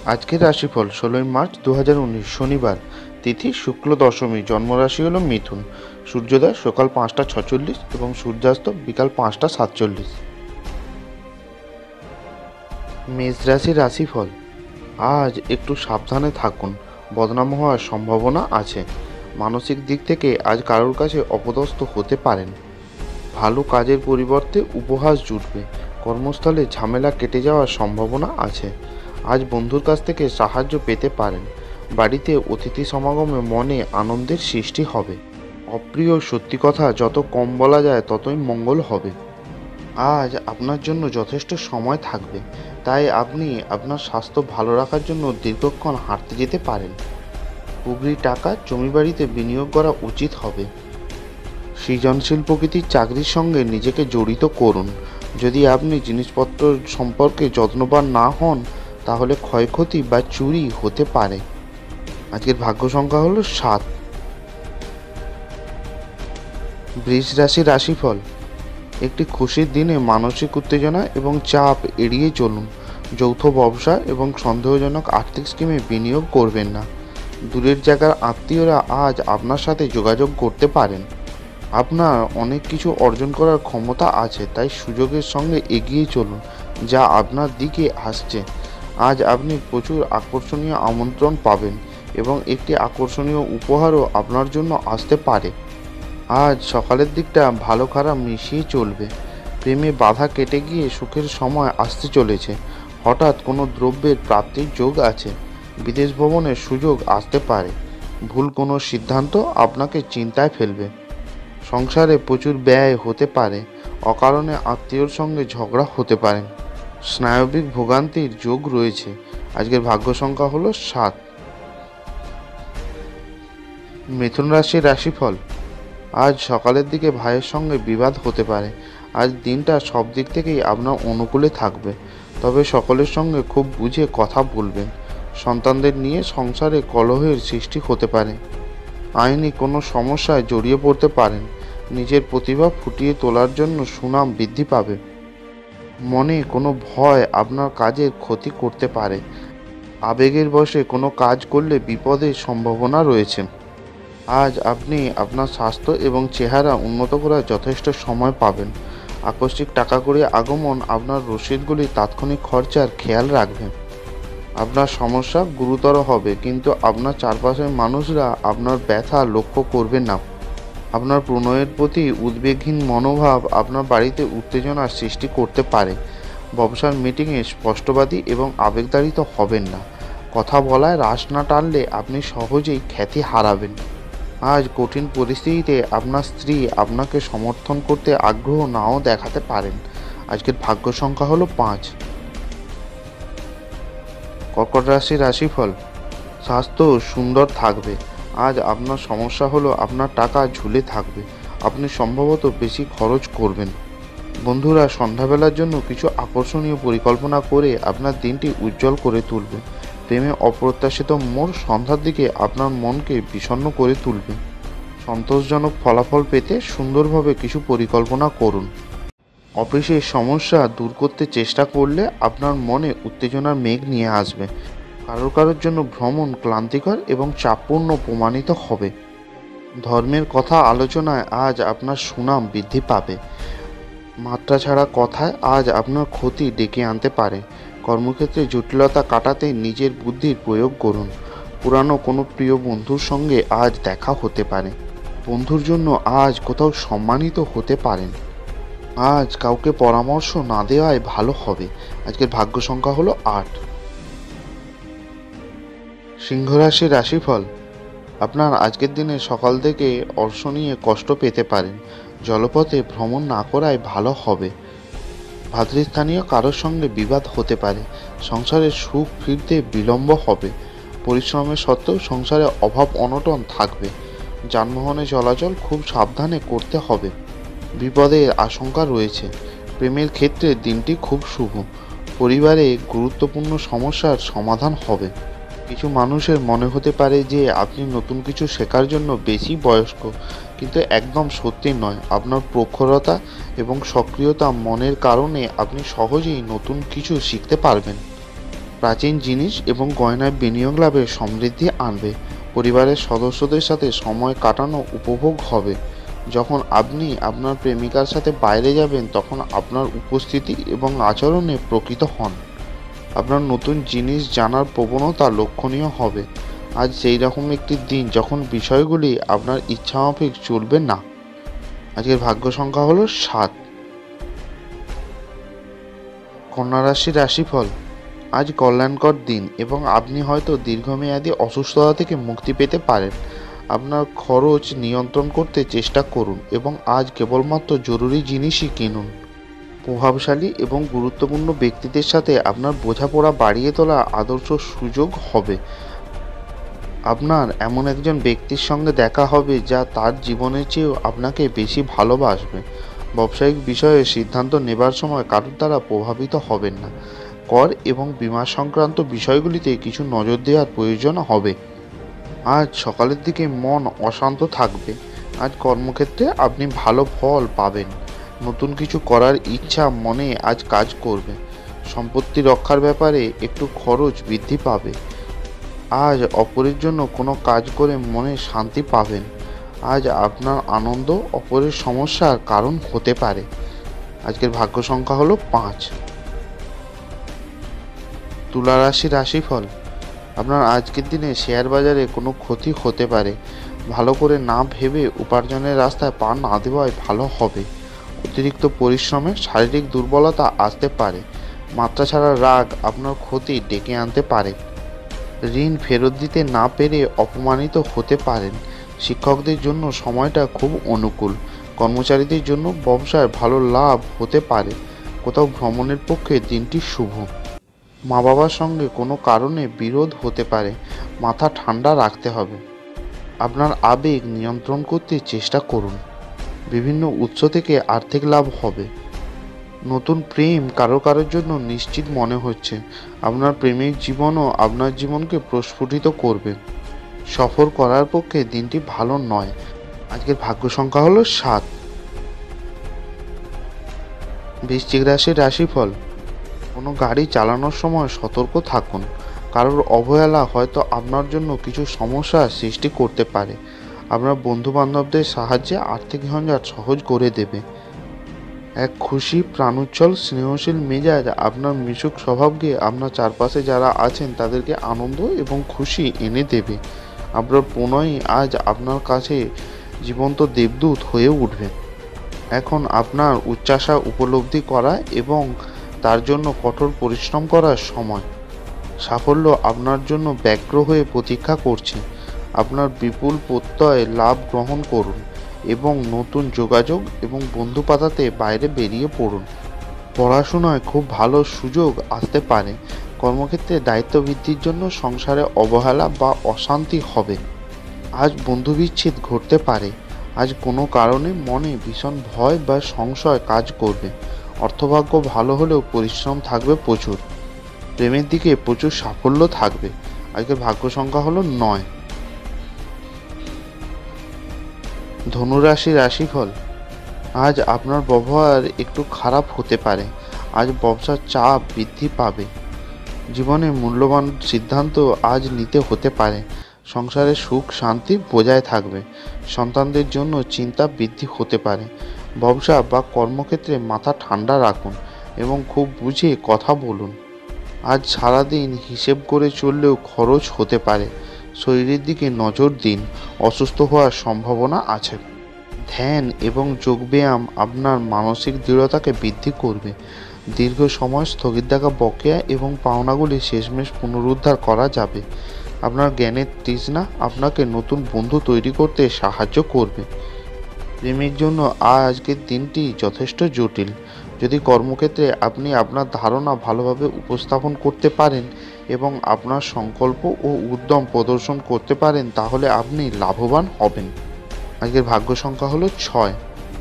আজকের রাশিফল ১৬ই মার্চ ২০১৯ শনিবার, তিথি শুক্ল দশমী, জন্মরাশি হল মিথুন, সূর্যোদয় সকাল ৫টা ৪৬ এবং সূর্যাস্ত বিকাল ৫টা ৪৭। মেষ রাশির রাশিফল। আজ একটু সাবধানে থাকুন, বদনাম হওয়ার সম্ভাবনা আছে। মানসিক দিক থেকে আজ কারোর কাছে অপদস্থ হতে পারেন। ভালো কাজের পরিবর্তে উপহাস জুটবে। কর্মস্থলে ঝামেলা কেটে যাওয়ার সম্ভাবনা আছে। আজ বন্ধুর কাছ থেকে সাহায্য পেতে পারেন। বাড়িতে অতিথি সমাগমে মনে আনন্দের সৃষ্টি হবে। অপ্রিয় সত্যি কথা যত কম বলা যায় ততই মঙ্গল হবে। আজ আপনার জন্য যথেষ্ট সময় থাকবে, তাই আপনি আপনার স্বাস্থ্য ভালো রাখার জন্য দীর্ঘক্ষণ হাঁটতে যেতে পারেন। পুঁজির টাকা জমি বাড়িতে বিনিয়োগ করা উচিত হবে। সৃজনশীল প্রকৃতির চাকরির সঙ্গে নিজেকে জড়িত করুন। যদি আপনি জিনিসপত্র সম্পর্কে যত্নবান না হন, তাহলে ক্ষয়ক্ষতি বা চুরি হতে পারে। আজকের ভাগ্য সংখ্যা হলো ৭। বৃষ রাশির রাশিফল। একটি খুশির দিনে মানসিক উত্তেজনা এবং চাপ এড়িয়ে চলুন। যৌথ ব্যবসা এবং সন্দেহজনক আর্থিক স্কিমে বিনিয়োগ করবেন না। দূরের জায়গার আত্মীয়রা আজ আপনার সাথে যোগাযোগ করতে পারেন। আপনার অনেক কিছু অর্জন করার ক্ষমতা আছে, তাই সুযোগের সঙ্গে এগিয়ে চলুন যা আপনার দিকে আসছে। আজ আপনি প্রচুর আকর্ষণীয় আমন্ত্রণ পাবেন এবং একটি আকর্ষণীয় উপহারও আপনার জন্য আসতে পারে। আজ সকালের দিকটা ভালো খারাপ মিশিয়ে চলবে। প্রেমে বাধা কেটে গিয়ে সুখের সময় আসতে চলেছে। হঠাৎ কোনো দ্রব্যের প্রাপ্তির যোগ আছে। বিদেশ ভ্রমণের সুযোগ আসতে পারে। ভুল কোনো সিদ্ধান্ত আপনাকে চিন্তায় ফেলবে। সংসারে প্রচুর ব্যয় হতে পারে। অকারণে আত্মীয়র সঙ্গে ঝগড়া হতে পারে। স্নায়বিক ভোগান্তির যোগ রয়েছে। আজকের ভাগ্য সংখ্যা হলো ৭। মিথুন রাশির রাশিফল। আজ সকালের দিকে ভাইয়ের সঙ্গে বিবাদ হতে পারে। আজ দিনটা সব দিক থেকেই আপনার অনুকূলে থাকবে, তবে সকলের সঙ্গে খুব বুঝে কথা বলবেন। সন্তানদের নিয়ে সংসারে কলহের সৃষ্টি হতে পারে। আইনি কোনো সমস্যায় জড়িয়ে পড়তে পারেন। নিজের প্রতিভা ফুটিয়ে তোলার জন্য সুনাম বৃদ্ধি পাবে। মনে কোনো ভয় আপনার কাজের ক্ষতি করতে পারে। আবেগের বশে কোনো কাজ করলে বিপদের সম্ভাবনা রয়েছে। আজ আপনি আপনার স্বাস্থ্য এবং চেহারা উন্নত করার যথেষ্ট সময় পাবেন। আকস্মিক টাকা কড়ি আগমন আপনার রসিদগুলি তাৎক্ষণিক খরচার খেয়াল রাখবেন। আপনার সমস্যা গুরুতর হবে, কিন্তু আপনার চারপাশের মানুষরা আপনার ব্যথা লক্ষ্য করবে না। আপনার প্রণয়ের প্রতি উদ্বেগহীন মনোভাব আপনার বাড়িতে উত্তেজনার সৃষ্টি করতে পারে। ব্যবসার মিটিংয়ে স্পষ্টবাদী এবং আবেগতাড়িত হবেন না। কথা বলায় রাশ না টানলে আপনি সহজেই খ্যাতি হারাবেন। আজ কঠিন পরিস্থিতিতে আপনার স্ত্রী আপনাকে সমর্থন করতে আগ্রহ নাও দেখাতে পারেন। আজকের ভাগ্য সংখ্যা হলো ৫। কর্কট রাশির রাশিফল। স্বাস্থ্য সুন্দর থাকবে। আজ আপনার সমস্যা হলো আপনার টাকা ঝুলে থাকবে। আপনি সম্ভবত বেশি খরচ করবেন। বন্ধুরা সন্ধ্যাবেলার জন্য কিছু আকর্ষণীয় পরিকল্পনা করে আপনার দিনটি উজ্জ্বল করে তুলবে। প্রেমে অপ্রত্যাশিত মোড় সন্ধ্যার দিকে আপনার মনকে বিষণ্ণ করে তুলবে। সন্তোষজনক ফলাফল পেতে সুন্দরভাবে কিছু পরিকল্পনা করুন। অফিসের সমস্যা দূর করতে চেষ্টা করলে আপনার মনে উত্তেজনার মেঘ নিয়ে আসবে। কারোর জন্য ভ্রমণ ক্লান্তিকর এবং চাপপূর্ণ প্রমাণিত হবে। ধর্মের কথা আলোচনায় আজ আপনার সুনাম বৃদ্ধি পাবে। মাত্রা ছাড়া কথায় আজ আপনার ক্ষতি ডেকে আনতে পারে। কর্মক্ষেত্রে জটিলতা কাটাতে নিজের বুদ্ধির প্রয়োগ করুন। পুরানো কোনো প্রিয় বন্ধুর সঙ্গে আজ দেখা হতে পারে। বন্ধুর জন্য আজ কোথাও সম্মানিত হতে পারেন। আজ কাউকে পরামর্শ না দেওয়াই ভালো হবে। আজকের ভাগ্য সংখ্যা হলো ৮। সিংহ রাশির রাশিফল। আপনার আজকের দিনে সকাল থেকে অর্শ নিয়ে কষ্ট পেতে পারেন। জলপথে ভ্রমণ না করাই ভালো হবে। ভাতৃস্থানীয় কারোর সঙ্গে বিবাদ হতে পারে। সংসারে সুখ ফিরতে বিলম্ব হবে। পরিশ্রমের সত্ত্বেও সংসারে অভাব অনটন থাকবে। যানবাহনে চলাচল খুব সাবধানে করতে হবে। বিপদের আশঙ্কা রয়েছে। প্রেমের ক্ষেত্রে দিনটি খুব শুভ। পরিবারে গুরুত্বপূর্ণ সমস্যার সমাধান হবে। কিছু মানুষের মনে হতে পারে যে আপনি নতুন কিছু শেখার জন্য বেশি বয়স্ক, কিন্তু একদম সত্যি নয়। আপনার প্রখরতা এবং সক্রিয়তা মনের কারণে আপনি সহজেই নতুন কিছু শিখতে পারবেন। প্রাচীন জিনিস এবং গয়নায় বিনিয়োগ লাভে সমৃদ্ধি আনবে। পরিবারের সদস্যদের সাথে সময় কাটানো উপভোগ হবে। যখন আপনি আপনার প্রেমিকার সাথে বাইরে যাবেন তখন আপনার উপস্থিতি এবং আচরণে প্রকৃত হন। আপনার নতুন জিনিস জানার প্রবণতা লক্ষণীয় হবে। আজ সেই রকম একটি দিন যখন বিষয়গুলি আপনার ইচ্ছামাফিক চলবে না। আজকের ভাগ্য সংখ্যা হলো 7। কন্যা রাশির রাশিফল। আজ কল্যাণকর দিন এবং আপনি হয়তো দীর্ঘমেয়াদী অসুস্থতা থেকে মুক্তি পেতে পারেন। আপনার খরচ নিয়ন্ত্রণ করতে চেষ্টা করুন এবং আজ কেবলমাত্র জরুরি জিনিসই কিনুন। প্রভাবশালী এবং গুরুত্বপূর্ণ ব্যক্তিদের সাথে আপনার বোঝাপড়া বাড়িয়ে তোলা আদর্শ সুযোগ হবে। আপনার এমন একজন ব্যক্তির সঙ্গে দেখা হবে যা তার জীবনের চেয়েও আপনাকে বেশি ভালোবাসবে। ব্যবসায়িক বিষয়ে সিদ্ধান্ত নেবার সময় কারোর দ্বারা প্রভাবিত হবেন না। কর এবং বীমা সংক্রান্ত বিষয়গুলিতে কিছু নজর দেওয়ার প্রয়োজন হবে। আজ সকালের দিকে মন অশান্ত থাকবে। আজ কর্মক্ষেত্রে আপনি ভালো ফল পাবেন। নতুন কিছু করার ইচ্ছা মনে আজ কাজ করবে। সম্পত্তি রক্ষার ব্যাপারে একটু খরচ বৃদ্ধি পাবে। আজ অপরের জন্য কোনো কাজ করে মনে শান্তি পাবেন। আজ আপনার আনন্দ অপরের সমস্যার কারণ হতে পারে। আজকের ভাগ্য সংখ্যা হলো 5। তুলা রাশির রাশিফল। আপনার আজকের দিনে শেয়ার বাজারে কোনো ক্ষতি হতে পারে। ভালো করে না ভেবে উপার্জনের রাস্তায় পা না দেওয়াই ভালো হবে। অতিরিক্ত পরিশ্রমে শারীরিক দুর্বলতা আসতে পারে। মাত্রা ছাড়া রাগ আপনার ক্ষতি ডেকে আনতে পারে। ঋণ ফেরত দিতে না পেরে অপমানিত হতে পারেন। শিক্ষকদের জন্য সময়টা খুব অনুকূল। কর্মচারীদের জন্য ব্যবসায় ভালো লাভ হতে পারে। কোথাও ভ্রমণের পক্ষে দিনটি শুভ। মা বাবার সঙ্গে কোনো কারণে বিরোধ হতে পারে। মাথা ঠান্ডা রাখতে হবে। আপনার আবেগ নিয়ন্ত্রণ করতে চেষ্টা করুন। বিভিন্ন উৎস থেকে আর্থিক লাভ হবে। নতুন প্রেম কারোর জন্য নিশ্চিত মনে হচ্ছে। আপনার প্রেমিক জীবনও আপনার জীবনকে প্রস্ফুটিত করবে। সফর করার পক্ষে দিনটি ভালো নয়। আজকের ভাগ্য সংখ্যা হলো 7। বৃশ্চিক রাশির রাশিফল। কোনো গাড়ি চালানোর সময় সতর্ক থাকুন। কারোর অবহেলা হয়তো আপনার জন্য কিছু সমস্যার সৃষ্টি করতে পারে। আপনার বন্ধুবান্ধবদের সাহায্যে আর্থিক ঝঞ্ঝাট সহজ করে দেবে। এক খুশি প্রাণোচ্ছল স্নেহশীল মেজাজ আপনার মিশুক স্বভাবকে আপনার চারপাশে যারা আছেন তাদেরকে আনন্দ এবং খুশি এনে দেবে। আপনার প্রণয় আজ আপনার কাছে জীবন্ত দেবদূত হয়ে উঠবে। এখন আপনার উচ্চাশা উপলব্ধি করা এবং তার জন্য কঠোর পরিশ্রম করার সময়। সাফল্য আপনার জন্য ব্যগ্র হয়ে প্রতীক্ষা করছে। আপনার বিপুল প্রত্যয় লাভ গ্রহণ করুন এবং নতুন যোগাযোগ এবং বন্ধু পাতাতে বাইরে বেরিয়ে পড়ুন। পড়াশোনায় খুব ভালো সুযোগ আসতে পারে। কর্মক্ষেত্রে দায়িত্ব বৃদ্ধির জন্য সংসারে অবহেলা বা অশান্তি হবে। আজ বন্ধু বিচ্ছেদ ঘটতে পারে। আজ কোনো কারণে মনে ভীষণ ভয় বা সংশয় কাজ করবে। অর্থভাগ্য ভালো হলেও পরিশ্রম থাকবে প্রচুর। প্রেমের দিকে প্রচুর সাফল্য থাকবে। আজকের ভাগ্য সংখ্যা হলো 9। ধনুরাশি রাশিফল। আজ আপনার ব্যবহার একটু খারাপ হতে পারে। আজ ব্যবসার চাপ বৃদ্ধি পাবে। জীবনে মূল্যবান সিদ্ধান্ত আজ নিতে হতে পারে। সংসারে সুখ শান্তি বজায় থাকবে। সন্তানদের জন্য চিন্তা বৃদ্ধি হতে পারে। ব্যবসা বা কর্মক্ষেত্রে মাথা ঠান্ডা রাখুন এবং খুব বুঝে কথা বলুন। আজ সারাদিন হিসেব করে চললেও খরচ হতে পারে। শরীরের দিকে নজর দিন। অসুস্থ হওয়ার সম্ভাবনা আছে। ধ্যান এবং যোগব্যায়াম আপনার মানসিক দৃঢ়তাকে বৃদ্ধি করবে। দীর্ঘ সময় স্থগিত থাকা বকেয়া এবং পাওনাগুলি শেষমেশ পুনরুদ্ধার করা যাবে। আপনার জ্ঞানের তৃষ্ণা আপনাকে নতুন বন্ধু তৈরি করতে সাহায্য করবে। প্রেমের জন্য আজকের দিনটি যথেষ্ট জটিল। যদি কর্মক্ষেত্রে আপনি আপনার ধারণা ভালোভাবে উপস্থাপন করতে পারেন এবং আপনার সংকল্প ও উদ্যম প্রদর্শন করতে পারেন তাহলে আপনি লাভবান হবেন। আজকের ভাগ্য সংখ্যা হলো 6।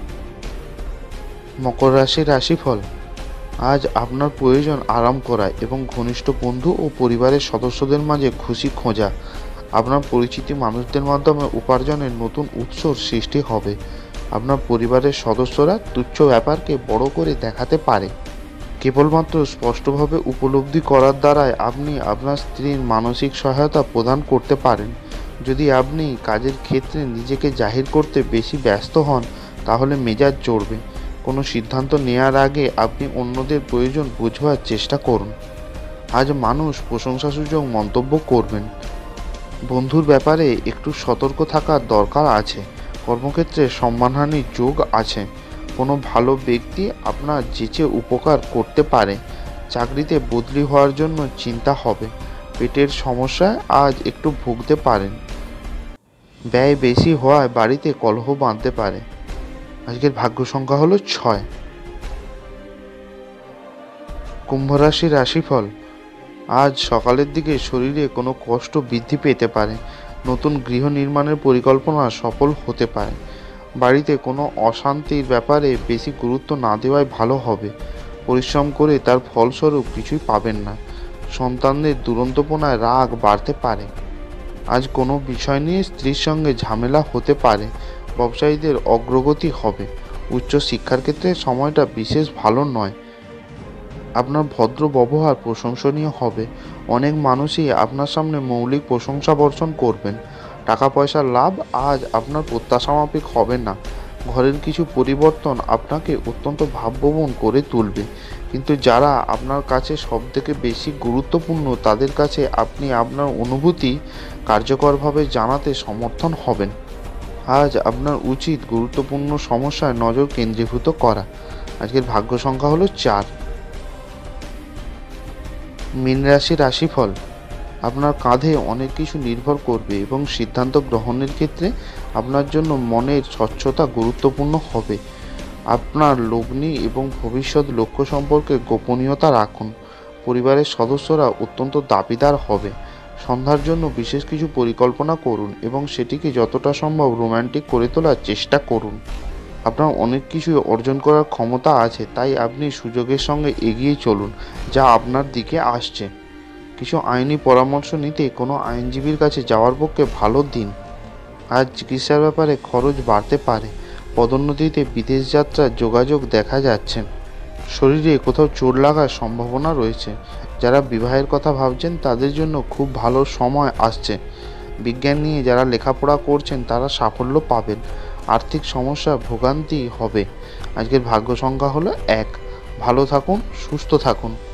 মকর রাশির রাশিফল। আজ আপনার প্রয়োজন আরাম করা এবং ঘনিষ্ঠ বন্ধু ও পরিবারের সদস্যদের মাঝে খুশি খোঁজা। আপনার পরিচিতি মানুষদের মাধ্যমে উপার্জনের নতুন উৎসর সৃষ্টি হবে। আপনার পরিবারের সদস্যরা তুচ্ছ ব্যাপারকে বড় করে দেখাতে পারে। কেবলমাত্র স্পষ্টভাবে উপলব্ধি করার দ্বারাই আপনি আপনার স্ত্রীর মানসিক সহায়তা প্রদান করতে পারেন। যদি আপনি কাজের ক্ষেত্রে নিজেকে জাহির করতে বেশি ব্যস্ত হন, তাহলে মেজাজ চড়বে। কোনো সিদ্ধান্ত নেওয়ার আগে আপনি অন্যদের প্রয়োজন বুঝবার চেষ্টা করুন। আজ মানুষ প্রশংসাসূচক মন্তব্য করবেন। বন্ধুর ব্যাপারে একটু সতর্ক থাকার দরকার আছে। কর্মক্ষেত্রে সম্মানহানির যোগ আছে। কোনো ভালো ব্যক্তি আপনার যেচে উপকার করতে পারে। চাকরিতে বদলি হওয়ার জন্য চিন্তা হবে। পেটের সমস্যায় আজ একটু ভুগতে পারেন। ব্যয় বেশি হওয়ায় বাড়িতে কলহ বাঁধতে পারে। আজকের ভাগ্য সংখ্যা হলো 6। কুম্ভ রাশির রাশিফল। আজ সকালের দিকে শরীরে কোনো কষ্ট বৃদ্ধি পেতে পারে। নতুন গৃহ নির্মাণের পরিকল্পনা সফল হতে পারে। বাড়িতে কোনো অশান্তির ব্যাপারে বেশি গুরুত্ব না দেওয়াই ভালো হবে। পরিশ্রম করে তার ফলস্বরূপ কিছুই পাবেন না। সন্তানদের দুরন্তপনায় রাগ বাড়তে পারে। আজ কোনো বিষয় নিয়ে স্ত্রীর সঙ্গে ঝামেলা হতে পারে। ব্যবসায়ীদের অগ্রগতি হবে। উচ্চ শিক্ষার ক্ষেত্রে সময়টা বিশেষ ভালো নয়। আপনার ভদ্র ব্যবহার প্রশংসনীয় হবে। অনেক মানুষই আপনার সামনে মৌলিক প্রশংসা বর্ষণ করবেন। টাকা পয়সার লাভ আজ আপনার প্রত্যাশা মাফিক হবে না। ঘরের কিছু পরিবর্তন আপনাকে অত্যন্ত ভাবপ্রবণ করে তুলবে, কিন্তু যারা আপনার কাছে সবথেকে বেশি গুরুত্বপূর্ণ তাদের কাছে আপনি আপনার অনুভূতি কার্যকরভাবে জানাতে সমর্থন হবেন। আজ আপনার উচিত গুরুত্বপূর্ণ সমস্যায় নজর কেন্দ্রীভূত করা। আজকের ভাগ্য সংখ্যা হলো 4। মীন রাশির রাশিফল। আপনার কাঁধে অনেক কিছু নির্ভর করবে এবং সিদ্ধান্ত গ্রহণের ক্ষেত্রে আপনার জন্য মনের স্বচ্ছতা গুরুত্বপূর্ণ হবে। আপনার লগ্নি এবং ভবিষ্যৎ লক্ষ্য সম্পর্কে গোপনীয়তা রাখুন। পরিবারের সদস্যরা অত্যন্ত দাবিদার হবে। সন্ধ্যার জন্য বিশেষ কিছু পরিকল্পনা করুন এবং সেটিকে যতটা সম্ভব রোম্যান্টিক করে তোলার চেষ্টা করুন। আপনার অনেক কিছু অর্জন করার ক্ষমতা আছে, তাই আপনি সুযোগের সঙ্গে এগিয়ে চলুন যা আপনার দিকে আসছে। কিছু আইনি পরামর্শ নিতে কোনো আইনজীবীর কাছে যাওয়ার পক্ষে ভালো দিন। আজ চিকিৎসার ব্যাপারে খরচ বাড়তে পারে। পদোন্নতিতে বিদেশ যাত্রার যোগাযোগ দেখা যাচ্ছে। শরীরে কোথাও চোট লাগার সম্ভাবনা রয়েছে। যারা বিবাহের কথা ভাবছেন তাদের জন্য খুব ভালো সময় আসছে। বিজ্ঞান নিয়ে যারা লেখাপড়া করছেন তারা সাফল্য পাবেন। আর্থিক সমস্যা ভোগান্তি হবে। আজকের ভাগ্য সংখ্যা হলো 1। ভালো থাকুন, সুস্থ থাকুন।